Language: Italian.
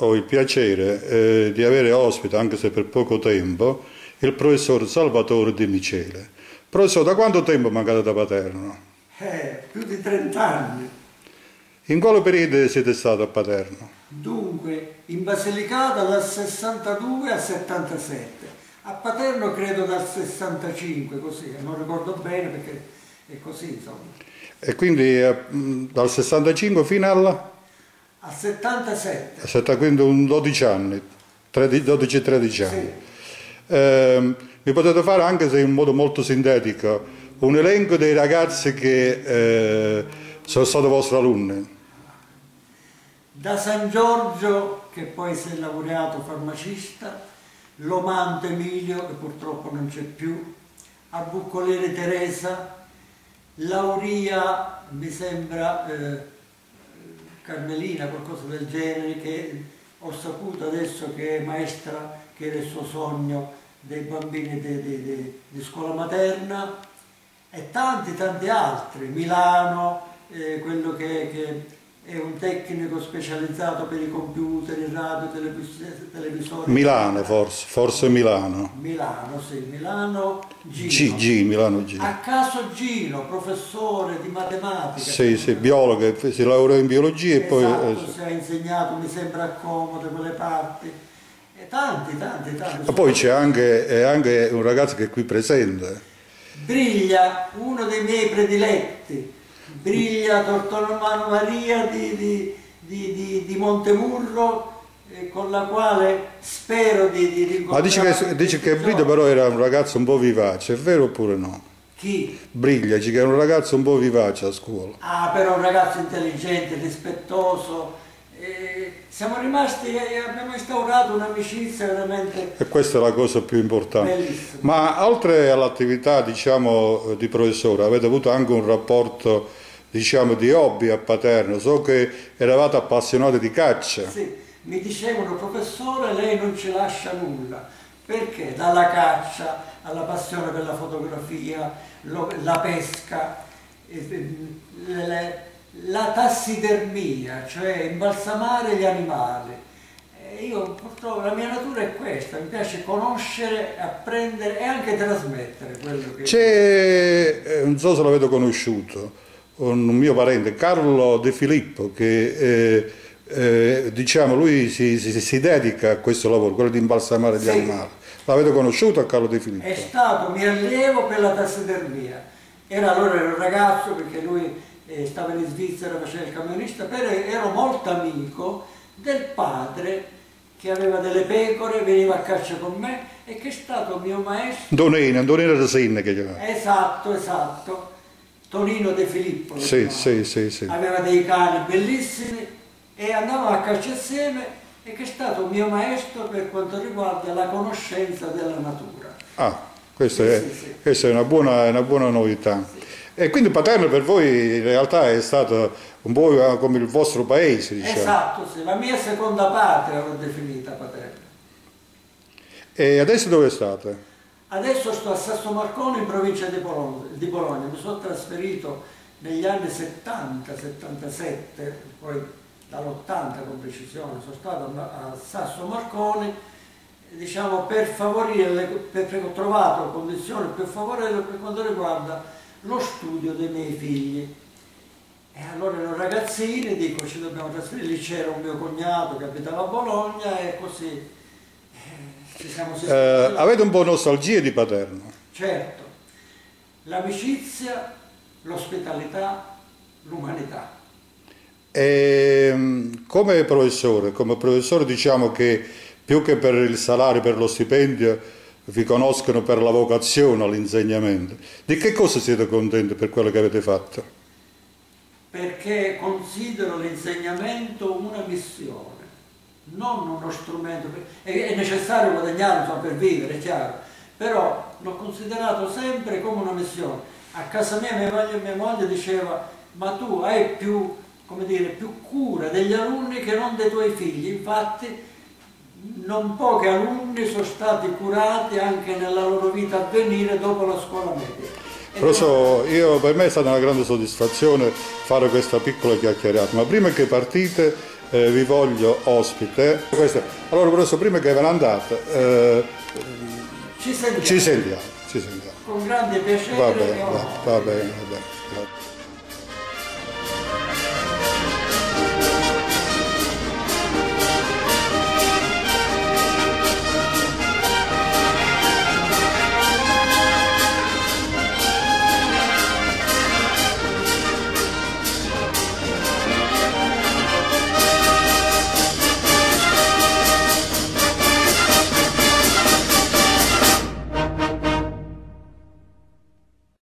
ho il piacere di avere ospite, anche se per poco tempo, il professor Salvatore De Michele. Professore, da quanto tempo mancate da Paterno? Più di 30 anni. In quale periodo siete stati a Paterno? Dunque, in Basilicata dal 62 al 77, a Paterno credo dal 65, così, non ricordo bene perché è così, insomma. E quindi dal 65 fino al 77. Quindi un 12 anni, 12-13 anni. Sì. Mi potete fare, anche se in modo molto sintetico, un elenco dei ragazzi che sono stati vostri alunni? Da San Giorgio, che poi si è laureato farmacista, Lomante Emilio, che purtroppo non c'è più, a Buccoleri Teresa, Lauria, mi sembra, Carmelina, qualcosa del genere, che ho saputo adesso che è maestra, che era il suo sogno dei bambini di scuola materna, e tanti altri, Milano, quello che è un tecnico specializzato per i computer, il radio, televisori. Milano forse Milano. Milano, sì, Milano Gino. Milano G. A caso Gino, professore di matematica. Sì, biologo, si laureò in biologia e poi... Esatto, si è insegnato, mi sembra, a Como, da quelle parti. E tanti. E poi c'è anche un ragazzo che è qui presente. Briglia, uno dei miei prediletti. Briglia Tortolomano Maria di Montemurro, con la quale spero di rincontrare. Ma dice che Briglia però era un ragazzo un po' vivace, è vero oppure no? Chi? Briglia, dice che era un ragazzo un po' vivace a scuola. Ah, però un ragazzo intelligente, rispettoso. Siamo rimasti, abbiamo instaurato un'amicizia veramente... E questa è la cosa più importante. Bellissima. Ma oltre all'attività, diciamo, di professore, avete avuto anche un rapporto, diciamo, di hobby a Paterno. So che eravate appassionati di caccia. Sì, mi dicevano: professore, lei non ci lascia nulla. Perché? Dalla caccia alla passione per la fotografia, la pesca, la tassidermia, cioè imbalsamare gli animali. Io purtroppo, la mia natura è questa, mi piace conoscere, apprendere e anche trasmettere quello che... C'è, non so se l'avete conosciuto, un mio parente, Carlo De Filippo, che diciamo lui si dedica a questo lavoro, quello di imbalsamare gli animali. L'avete conosciuto a Carlo De Filippo? È stato mio allievo per la tassidermia. Allora era un ragazzo, perché lui stava in Svizzera, faceva il camionista, però ero molto amico del padre, che aveva delle pecore, veniva a caccia con me e che è stato mio maestro. Donino da Sinne che chiamava. Esatto. Tonino De Filippo. Sì. Aveva dei cani bellissimi e andavamo a caccia assieme, e che è stato mio maestro per quanto riguarda la conoscenza della natura. Ah, questa è una buona novità. Sì. E quindi Paterno per voi in realtà è stato un po' come il vostro paese, diciamo. Esatto, sì, la mia seconda patria l'ho definita Paterno. E adesso dove state? Adesso sto a Sasso Marconi, in provincia di Bologna. Mi sono trasferito negli anni 70-77, poi dall'80 con precisione, sono stato a Sasso Marconi, diciamo, per favorire, perché ho trovato condizioni più favorevoli per quanto riguarda lo studio dei miei figli. E allora ero ragazzini, dico, ci dobbiamo trasferire. Lì c'era un mio cognato che abitava a Bologna e così ci siamo sistemati. Avete un po' nostalgia di Paterno? Certo, l'amicizia, l'ospitalità, l'umanità. E come professore diciamo che più che per il salario, per lo stipendio, vi conoscono per la vocazione all'insegnamento. Di che cosa siete contenti per quello che avete fatto? Perché considero l'insegnamento una missione, non uno strumento. È necessario guadagnare, insomma, per vivere, è chiaro, però l'ho considerato sempre come una missione. A casa mia mia moglie diceva: ma tu hai più, come dire, più cura degli alunni che non dei tuoi figli. Infatti non pochi alunni sono stati curati anche nella loro vita a venire dopo la scuola media. Per me è stata una grande soddisfazione fare questa piccola chiacchierata, ma prima che partite vi voglio ospite. Allora professore, prima che ve ne andate, ci sentiamo. Con grande piacere. Va bene.